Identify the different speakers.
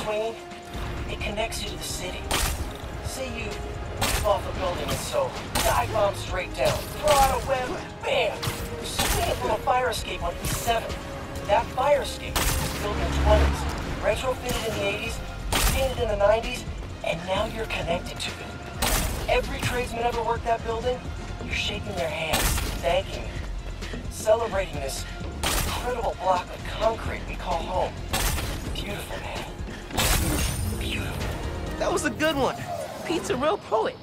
Speaker 1: swinging, it connects you to the city. Say you leap off a building in Soho, dive bomb straight down, throw out a web, bam! You're swinging from a fire escape on E7. That fire escape was built in the 20s, retrofitted in the 80s, painted in the 90s, and now you're connected to it. Every tradesman ever worked that building, you're shaking their hands, thanking them, celebrating this incredible block of concrete we call home. Beautiful, man. Beautiful.
Speaker 2: That was a good one. Pete's a real poet.